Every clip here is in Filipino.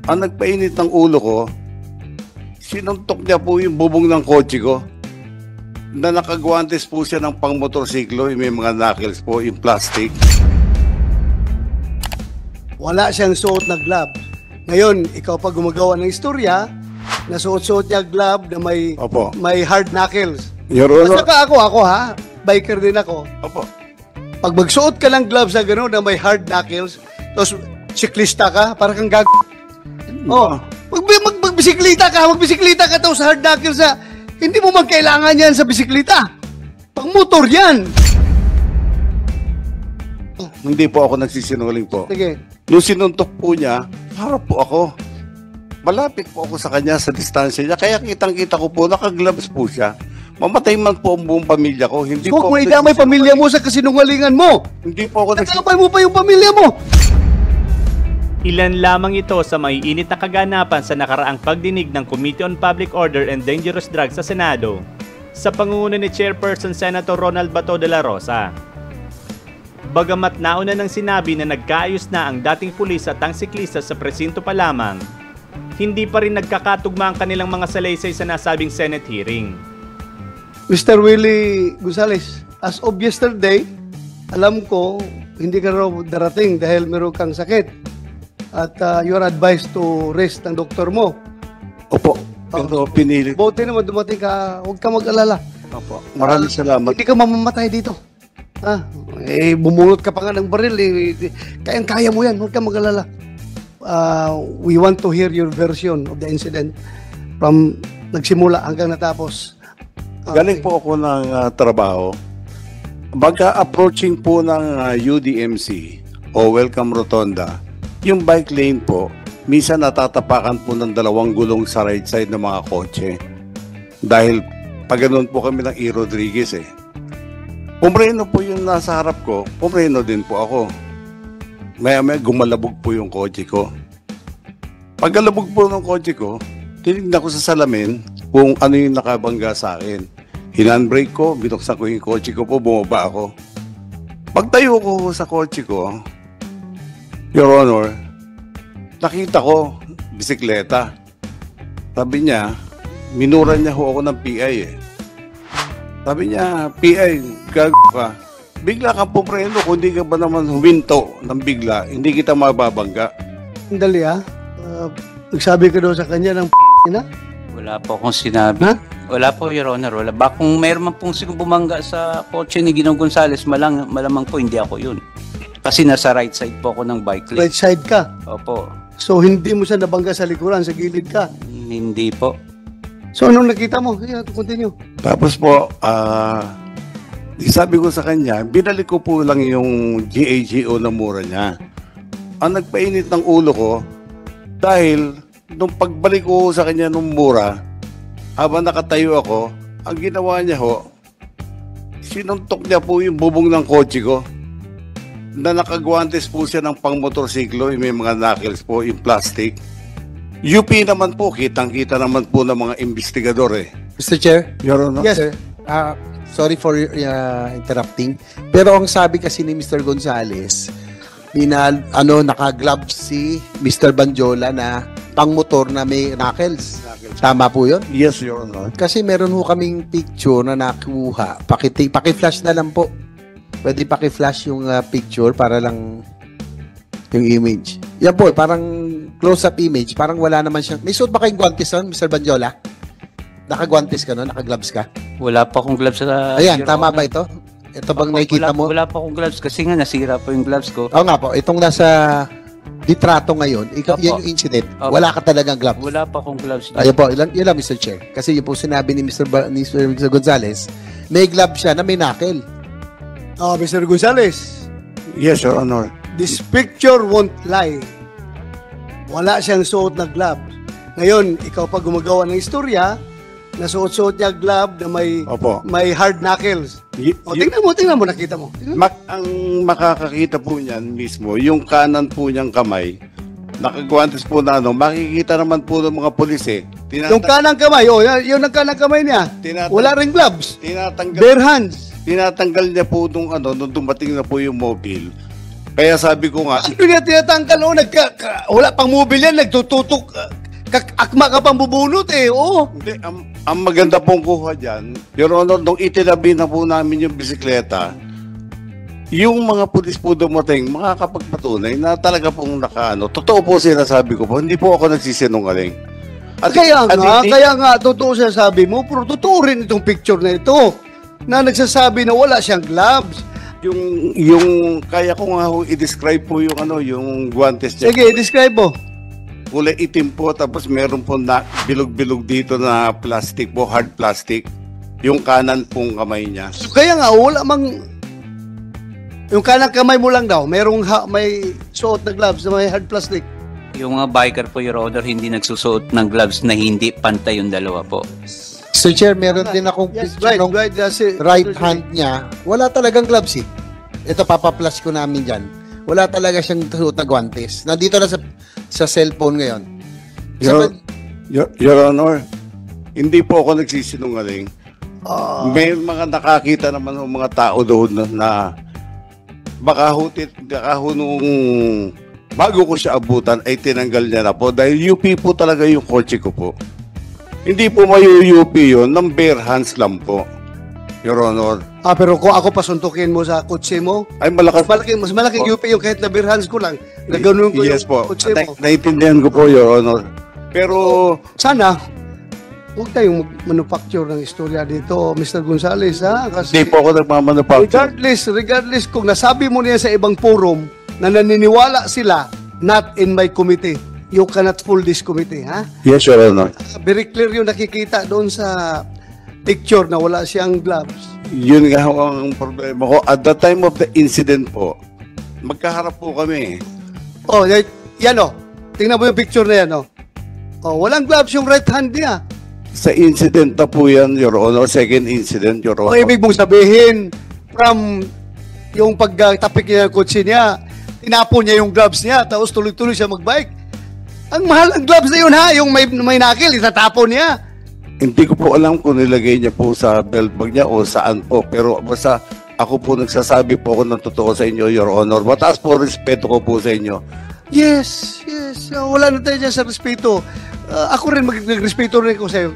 Ang nagpainit ng ulo ko, sinuntok niya po yung bubong ng kotse ko na nakagwantes po siya ng pang-motorsiklo, may mga knuckles po, yung plastic. Wala siyang suot na glove. Ngayon, ikaw pa gumagawa ng istorya, nasuot-suot niya glove na may hard knuckles. Your Honor. At saka ako ha, biker din ako. Opo. Pag magsuot ka ng gloves na gano'n na may hard knuckles, tapos siklista ka, parang kang gag... Oh, magbisiklita ka tapos hard knuckles na, hindi mo magkailangan yan sa bisiklita. Pang motor yan. Hindi po ako nagsisinungaling po. Sige. Nung sinuntok po niya, harap po ako. Malapit po ako sa kanya sa distansya niya, kaya kitang-kita ko po, nakagloves po siya. Mamatay man po ang buong pamilya ko. Hindi po Huwag mo idamay pamilya mo sa kasinungalingan mo. Hindi po ako Nagkakapay mo pa yung pamilya mo. Ilan lamang ito sa maiinit na kaganapan sa nakaraang pagdinig ng Committee on Public Order and Dangerous Drugs sa Senado sa pangunguna ni Chairperson Senator Ronald Bato de la Rosa. Bagamat nauna nang sinabi na nagkaayos na ang dating pulis at ang siklista sa presinto pa lamang, hindi pa rin nagkakatugma ang kanilang mga salaysay sa nasabing Senate hearing. Mr. Willie Gonzales, as of yesterday, alam ko hindi ka raw darating dahil meron kang sakit. At you are advised to rest ng doktor mo. Opo. Pero pinili. Buti naman dumating ka, huwag ka mag-alala. Opo. Maraming salamat. Hindi ka mamamatay dito. Bumulot ka pa nga ng baril. Kayang-kaya mo yan, huwag ka mag-alala. We want to hear your version of the incident from nagsimula hanggang natapos. Galing po ako ng trabaho. Baga approaching po ng UDMC o Welcome Rotonda, yung bike lane po, minsan natatapakan po ng dalawang gulong sa right side ng mga kotse. Dahil pag ganun po kami ng E. Rodriguez eh. Pumreno po yung nasa harap ko, pumreno din po ako. Maya-maya gumalabog po yung kotse ko. Pagkalabog po ng kotse ko, tinignan ko sa salamin kung ano yung nakabangga sa akin. Hinandbrake ko, binuksan ko yung kotse ko po, bumaba ako. Pagtayo ko sa kotse ko, Your Honor, nakita ko bisikleta. Sabi niya, minura niya ho ako ng PI eh. Sabi niya, PI, gago ka. Bigla kang pupreno, kung hindi ka ba naman huminto ng bigla, hindi kita mababangga. Dali nagsabi ka daw sa kanya ng na? Wala po akong sinabi. Ha? Wala po, Your Honor. Wala. Kung mayroon man pong bumangga sa kotse ni Ginong Gonzales, malamang po hindi ako yun. Kasi nasa right side po ako ng bike lane. Right side ka? Opo. So hindi mo siya nabangga sa likuran, sa gilid ka? Hindi po. So anong nakita mo? Yeah, continue. Tapos po, sabi ko sa kanya, binalik ko po lang yung GAGO na mura niya. Ang nagpainit ng ulo ko, dahil nung pagbalik ko sa kanya nung mura, habang nakatayo ako, ang ginawa niya ho, sinuntok niya po yung bubong ng kotse ko na nakagwantes po siya ng pang-motorsiklo, may mga knuckles po, yung plastic. UP naman po, kitang-kita naman po ng mga investigador eh. Mr. Chair? Your Honor? Yes, sir. Sorry for interrupting. Pero ang sabi kasi ni Mr. Gonzales, naka-gloves si Mr. Banjola na pang-motor na may knuckles. Tama po yun? Yes, Your Honor. Kasi meron ho kaming picture na nakuha. Paki-flash na lang po. Pwede paki-flash yung picture para lang yung image. Yan po, parang close-up image. Parang wala naman siya. May suot ba kayong guantes nun, Mr. Banjola? Naka-guantes ka nun? Naka-gloves ka? Wala pa akong gloves sa... Ayan, tama ba ito? Ito bang nakikita mo? Wala pa akong gloves kasi nga nasira po yung gloves ko. Oo nga po, itong nasa litrato ngayon, yan yung incident. Wala ka talagang gloves. Wala pa akong gloves. Ayun po, yun lang Mr. Chair. Kasi yun po sinabi ni Mr. Gonzales, may glove siya na may knuckle. Mr. Gonzales. Yes, Your Honor. This picture won't lie. Wala siyang suot na glove. Ngayon, ikaw pa gumagawa ng istorya, nasuot-suot niya glove na may hard knuckles. Tingnan mo, nakita mo. Ang makakakita po niyan mismo, yung kanan po niyang kamay, nakagwantes po na makikita naman po ng mga pulis eh. Yung kanang kamay, yun ang kanang kamay niya. Wala ring gloves. Bare hands. Tinatanggal niya po nung dumating na po yung mobile. Kaya sabi ko nga, Ano niya tinatanggal? O, wala pang mobile yan, nagtututok. Akma ka pang bubunot eh. Oo. hindi, ang maganda pong kuha dyan, Your Honor, nung itinabi na po namin yung bisikleta, yung mga pulis po dumating, makakapagpatunay na talaga pong nakaano. Totoo po sinasabi ko po, hindi po ako nagsisinungaling. Kaya hindi- totoo siya sabi mo, pero totoo rin itong picture na ito na nagsasabi na wala siyang gloves. yung kaya ko nga ho i-describe po yung ano, yung guantes niya. Sige, describe mo. Kulay itim po, tapos meron po na bilog-bilog dito na plastic po, hard plastic. Yung kanan pong kamay niya. Kaya nga, wala mang... Yung kanang kamay mo lang daw, may suot na gloves na may hard plastic. Yung mga biker po, Your Honor, hindi nagsusuot ng gloves na hindi pantay yung dalawa po. Sir Chair, meron din akong Yes, picture ng right. right hand niya. Wala talagang gloves eh. Ito, papaplas ko namin dyan. Wala talaga siyang suot na guantes. Nandito na sa cellphone ngayon. Your Honor, hindi po ako nagsisinungaling. May mga nakakita naman ng mga tao doon na baka nung bago ko siya abutan ay tinanggal niya na po dahil UP po talaga yung kotse ko po. Hindi po UP yun, ng bare hands lang po, Your Honor. Pero kung ako pasuntukin mo sa kotse mo, Ay malakas. mas malaking UP yung kahit na birhans ko lang. Naganoon ko Yes yung po. kotse mo. Naiintindihan ko po, Your Honor. Pero Sana, huwag tayong manufacture ng istorya dito, Mr. Gonzales, ha? Kasi hindi po ako nagmamanufacture. regardless kung nasabi mo niya sa ibang forum na naniniwala sila, not in my committee. You cannot fool this committee, ha? Yes, Your Honor. Very clear yung nakikita doon sa picture na wala siyang gloves. Yun nga ho ang problema ko. At the time of the incident po, magkaharap po kami. Oh, yan o. Tingnan mo yung picture na yan, o. Oh, walang gloves yung right hand niya. Sa incident na po yan, Your Honor. Second incident, Your O Honor. ibig mong sabihin, from yung pagtapik niya ng kotse niya, tinapon niya yung gloves niya, tapos tuloy-tuloy siya magbike. Ang mahal ng gloves na yun, ha? Yung may nakil, itatapon niya. Hindi ko po alam kung nilagay niya po sa belt bag niya o saan po. Pero basta ako po nagsasabi po ako ng totoo sa inyo, Your Honor. Mataas po respeto ko po sa inyo. Yes. Wala na tayo dyan sa respeto. Ako rin, nagrespeto rin ko sa'yo.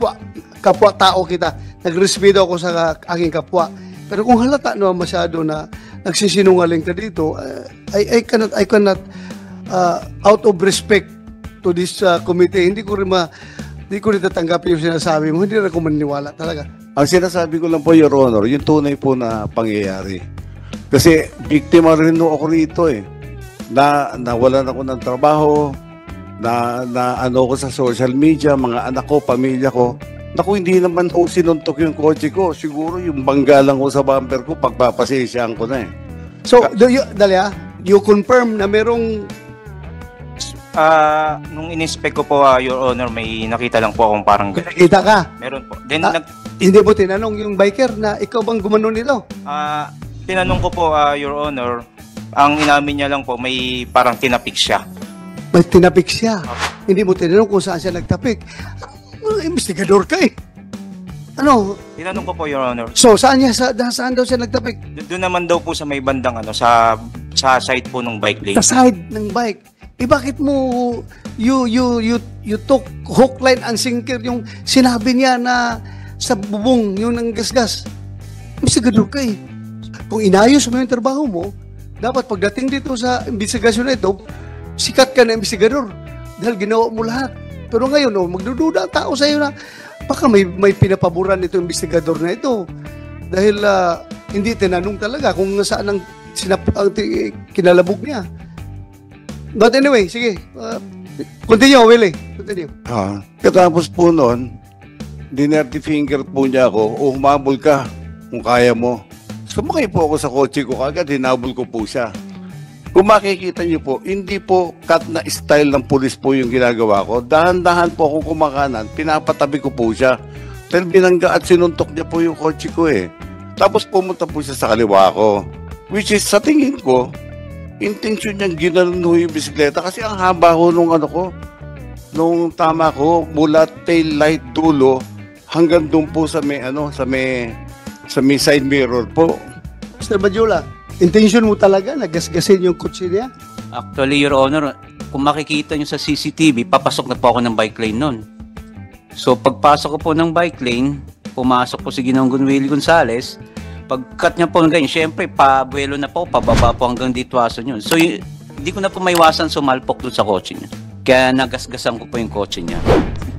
Kapwa tao kita. Nagrespeto ako sa aking kapwa. Pero kung halata naman masyado na nagsisinungaling ka dito, I cannot out of respect to this committee, hindi ko rin tatanggapin yung sinasabi mo. Hindi rin ako maniniwala talaga. Ang sinasabi ko lang po, Your Honor, yung tunay po na pangyayari. Kasi biktima rin ako rito eh. Nawalan ako ng trabaho, na ano ko sa social media, mga anak ko, pamilya ko. Naku, hindi naman po sinuntok yung kotse ko. Siguro yung bangga lang ko sa bumper ko, pagpapasensyaan ko na eh. So, you confirm na merong Nung in-inspect ko po, Your Honor, may nakita lang po akong parang kita ka. meron po. Then, Hindi mo tinanong yung biker na ikaw bang gumano nito? tinanong ko po, Your Honor, ang inamin niya lang po, may parang tinapik siya. May tinapik siya. Hindi mo tinanong kung saan siya nagtapik. Investigador ka eh. Ano? Tinanong ko po, Your Honor. So, saan daw siya nagtapik? Doon naman daw po sa may bandang sa side po ng bike lane. Sa side ng bike. Bakit mo you took hook, line, and sinker yung sinabi niya na sa bubong, yung nang gasgas? Investigador ka eh. Kung inayos mo yung trabaho mo, dapat pagdating dito sa investigasyon na ito, sikat ka na investigador dahil ginawa mo lahat. Pero ngayon, magdududa ang tao sa iyo na baka may pinapaboran itong investigador na ito dahil hindi tinanong talaga kung saan ang kinalabog niya. But anyway, sige. Continue, Willie. Continue. Katapos po noon, dinerty finger po niya ako, humabol ka kung kaya mo. Sumakay po ako sa kotse ko kagad, hinabol ko po siya. Kung makikita niyo po, hindi po cut na style ng pulis po yung ginagawa ko. Dahan-dahan po akong kumakanan, pinapatabi ko po siya. Dahil binangga at sinuntok niya po yung kotse ko eh. Tapos pumunta po siya sa kaliwa ko. Which is, sa tingin ko, intention niyang ginanon ho yung bisikleta kasi ang haba ho nung nung tama ko, mula tail light dulo hanggang doon po sa may side mirror po. Mr. Badjula, intention mo talaga na gasgasin yung kotse niya? Actually, Your Honor, kung makikita nyo sa CCTV, papasok na po ako ng bike lane nun. So, pagpasok ko po ng bike lane, pumasok po si Ginoong Willie Gonzales, pagkat niya po ng ganyan, syempre, pabuelo na po, pababa po hanggang ditwaso yun. So, hindi ko na po maiwasan sumalpok dun sa kotse niya. Kaya nagasgasan ko po yung kotse niya.